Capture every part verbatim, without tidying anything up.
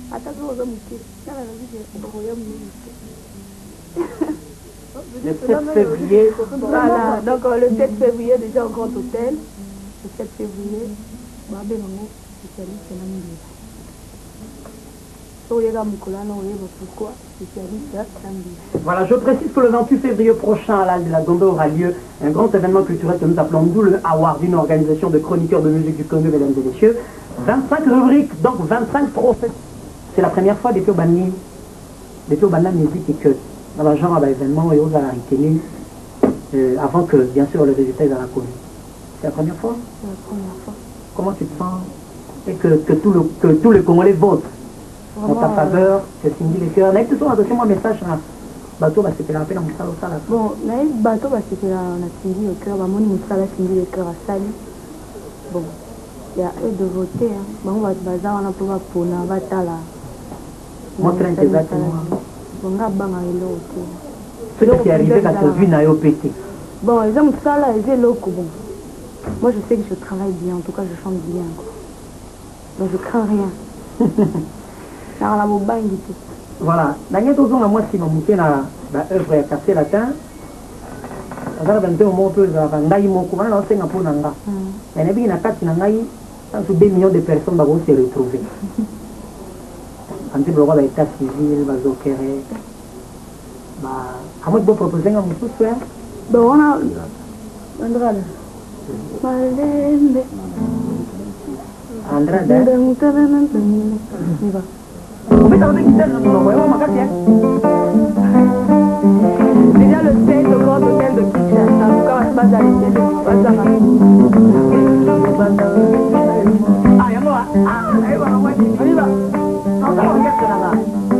Le sept février. Voilà, donc euh, le sept février, déjà au Grand Hôtel. Le sept février, Babé Maman, spécialiste en Namibie. Pourquoi spécialiste en Namibie. Voilà, je précise que le vingt-huit février prochain, à l'Al de la Gombe aura lieu un grand événement culturel que nous appelons nous le Award, une organisation de chroniqueurs de musique du Congo, mesdames et messieurs. vingt-cinq rubriques, donc vingt-cinq trophées. C'est la première fois depuis au Bani, depuis au Bani musique et que dans le genre d'événement et aux à la retenue, euh, avant que bien sûr le résultat est dans la commune. C'est la première fois? C'est la première fois. Comment tu te sens? Et que, que, tout le, que tous les Congolais votent en ta faveur, que Cindy les cœurs. N'a-t-il toujours adressé mon message à Bateau, bah, c'était la peine à Moussala au Sala. Bon, Naïf Bateau, bah, c'était la Cindy le cœur, bah, mon Moussala Cindy le cœur à Sali. Bon, il y a eux de voter. Hein. Bon, on va se baser, on a pour la Pona, on va t'aller. Moi, très exactement. Bon, on va banger l'autre. Ce qui est arrivé quand tu as vu Nayo pété. Bon, ils ont ça là, ils ont l'autre. Bon. Moi, je sais que je travaille bien, en tout cas, je chante bien. Quoi. Donc, je crains rien. Dans la mobile, du tout. Voilà. Dans les deux ans, moi, si je suis dans l'œuvre à casser la terre, je vais vous montrer que je vais vous montrer que je vais vous montrer que je vais vous deux millions de personnes vont se retrouver. Quand tu vois l'état civil, va s'opérer. À moi, je vais proposer un peu de bon, on a... Andrade. Andrade. On va. Déjà le sept au Grand Hôtel de Kinshasa, quand on se passe à l'été, on va Ah, y'a moi. Ah, on y va. On y va. On va regarder là-bas.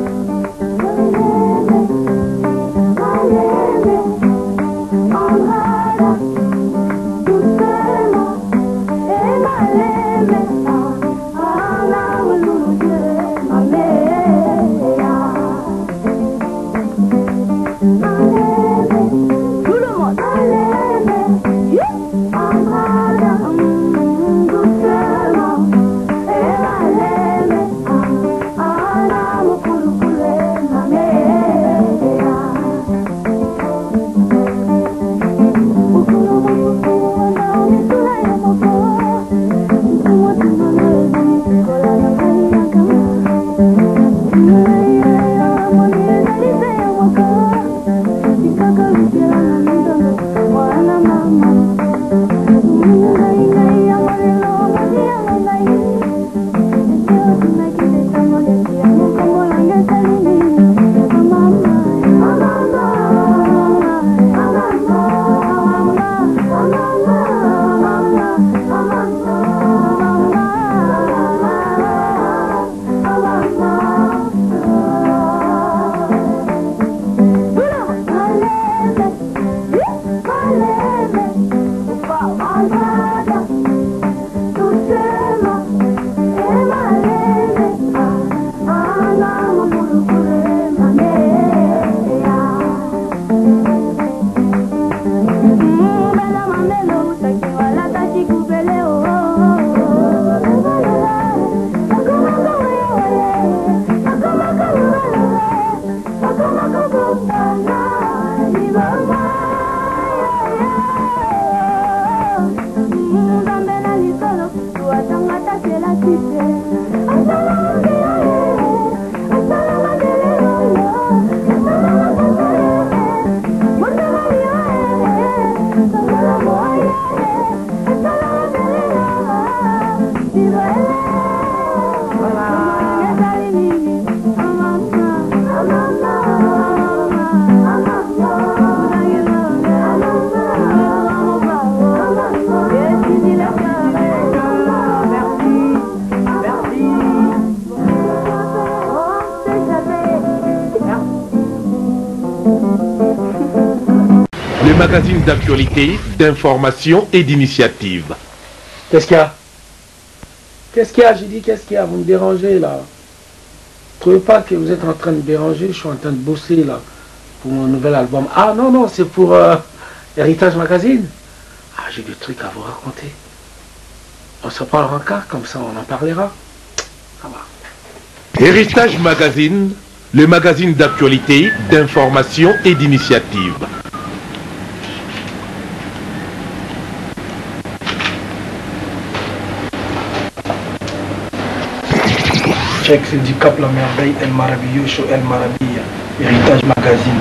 Magazine d'actualité, d'information et d'initiative. Qu'est-ce qu'il y a? Qu'est-ce qu'il y a? J'ai dit qu'est-ce qu'il y a? Vous me dérangez là. Vous trouvez pas que vous êtes en train de déranger? Je suis en train de bosser là pour mon nouvel album. Ah non, non, c'est pour euh, Héritage Magazine. Ah, j'ai des trucs à vous raconter. On se parlera en quart, comme ça on en parlera. Ça va. Héritage Magazine, le magazine d'actualité, d'information et d'initiative. Check, c'est du Cap La Merveille, El Maravilloso, El Maravilla, Héritage Magazine.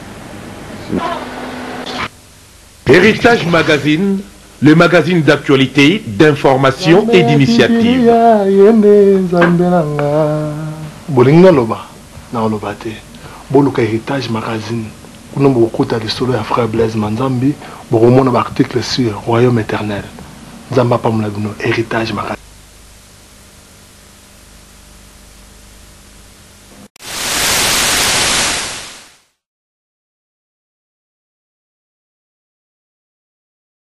Héritage Magazine, le magazine d'actualité, d'information et d'initiative. Bolinga loba, na loba te. Boluka Héritage Magazine. Kuna bokuta lisolo ya frère Blaise Manzambi, bokomona ba article sur Royaume éternel. Nzamba pa mulabino Héritage Magazine.